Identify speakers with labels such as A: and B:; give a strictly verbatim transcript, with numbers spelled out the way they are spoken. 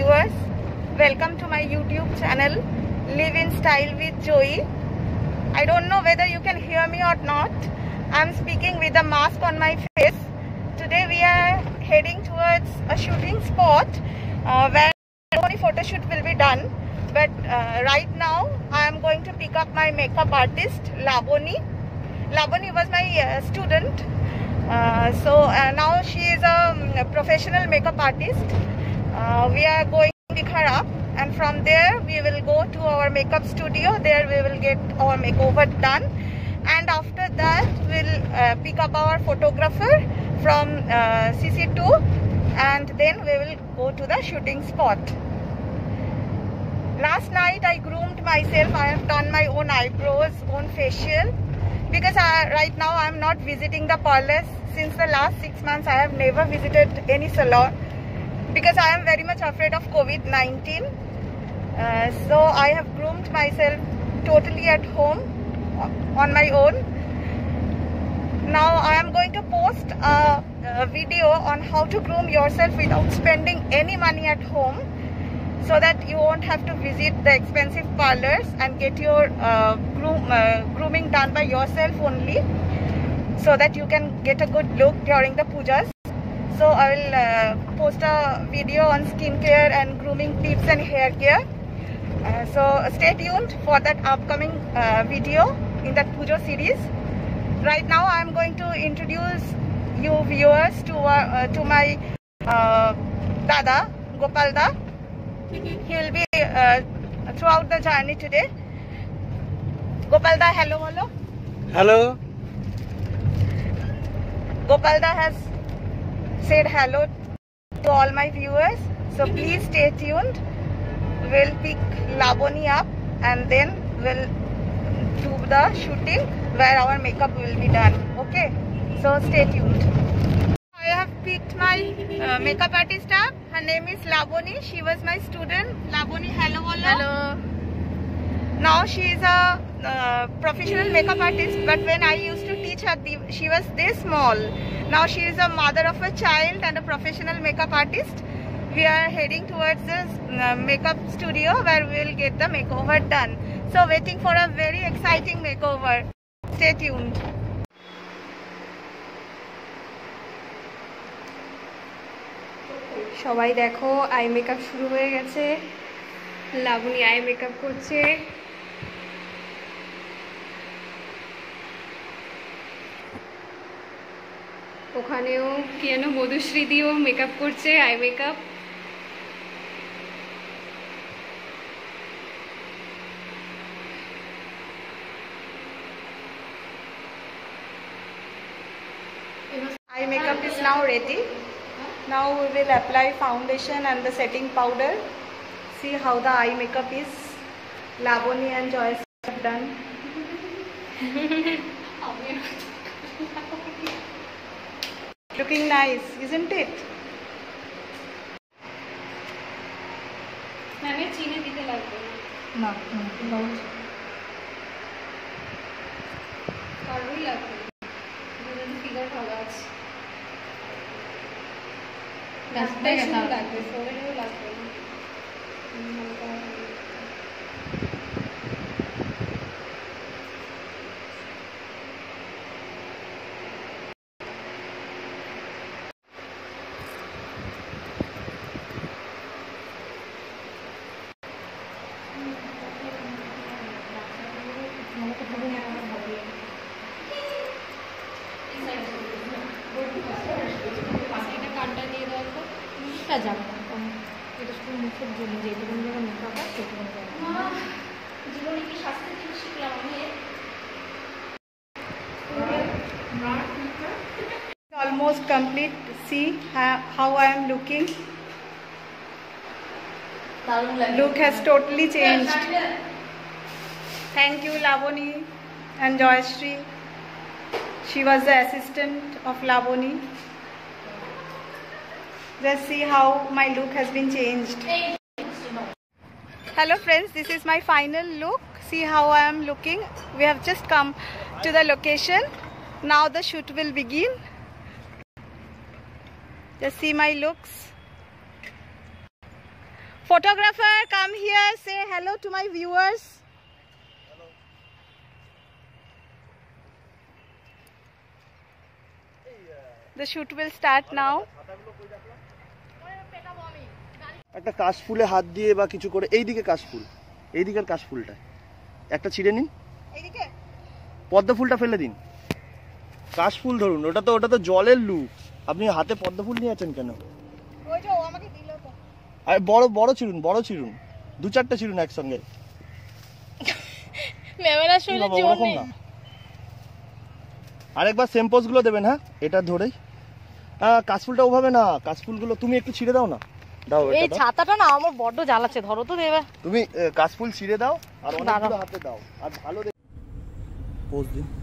A: viewers, welcome to my YouTube channel Live in Style with Joey. I don't know whether you can hear me or not. I'm speaking with a mask on my face. Today we are heading towards a shooting spot uh, where only photo shoot will be done. But uh, right now I am going to pick up my makeup artist Laboni. Laboni was my uh, student. Uh, so uh, now she is a, a professional makeup artist. Uh, we are going to pick her up, and from there we will go to our makeup studio. There we will get our makeover done, and after that we'll uh, pick up our photographer from uh, C C two, and then we will go to the shooting spot. Last night I groomed myself. I have done my own eyebrows, own facial, because I, right now I am not visiting the parlors. Since the last six months I have never visited any salon because I am very much afraid of COVID nineteen. Uh, so I have groomed myself totally at home on my own. Now I am going to post a, a video on how to groom yourself without spending any money at home, so that you won't have to visit the expensive parlors and get your uh, groom, uh, grooming done by yourself only, so that you can get a good look during the pujas. So I will uh, post a video on skincare and grooming tips and hair care. Uh, so stay tuned for that upcoming uh, video in that puja series. Right now I am going to introduce you viewers to, uh, to my uh, Dada, Gopalda. He will be uh, throughout the journey today. Gopalda, hello, hello.
B: Hello.
A: Gopalda has said hello to all my viewers. So please stay tuned. We'll pick Laboni up and then we'll do the shooting where our makeup will be done. Okay? So stay tuned. I have picked my uh, makeup artist up. Her name is Laboni. She was my student. Laboni, hello, hello.
C: Hello.
A: Now she is a uh, professional makeup artist, but when I used to teach her, she was this small. Now she is a mother of a child and a professional makeup artist. We are heading towards this uh, makeup studio where we will get the makeover done. So waiting for a very exciting makeover. Stay tuned.
C: সবাই দেখো eye makeup শুরু হয়ে গেছে। Laboni eye makeup করছে। ওখানেও কি যেন মধুশ্রীদিও মেকআপ করছে, eye makeup.
A: Eye makeup is now ready. Now we will apply foundation and the setting powder. See how the eye makeup is. Laboni and Joyce have done. Looking nice, isn't it?
C: मैंने चीनी दिते লাগবে
A: না না
C: কারোই লাগবে দুজন figure ভালো আছে গাছটাই শুধু লাগবে ফোরেও লাগবে না
A: almost complete. See how I am looking. Look has totally changed. Thank you Laboni and Joyashree. She was the assistant of Laboni. Just see how my look has been changed. Hello friends, this is my final look. See how I am looking. We have just come to the location. Now the shoot will begin. Just see my looks. Photographer, come here, say hello to my viewers. Hello. The shoot will start now.
B: একটা কাশফুলে হাত দিয়ে বা কিছু করে এইদিকে কাশফুল, এইদিকের কাশফুলটা একটা ছিঁড়ে নিন, এইদিকে পদ্ম ফুলটা ফেলে দিন। কাশফুল ধরুন, ওটা তো ওটা তো জলের লুক, আপনি হাতে পদ্ম ফুল নিয়ে আছেন কেন?
A: ওই যে ও আমাকে দিল তো।
B: আরে বড় বড় ছিড়ুন, বড় ছিড়ুন, দু চারটে ছিড়ুন একসঙ্গে।
C: ক্যামেরা শুলে জীবন নেই।
B: আরেকবার সেম পোজ গুলো দেবেন। হ্যাঁ, এটা ধরেই কাশফুলটা ওভাবে না, কাশফুলগুলো তুমি একটু ছিঁড়ে দাও না। দাও,
C: এই ছাতাটা না আমার বড্ড জ্বালাচ্ছে, ধরো তো দেবে।
B: তুমি কাশফুল ছিঁড়ে দাও আর অনেকগুলো হাতে দাও আর ভালো পোজ দিন।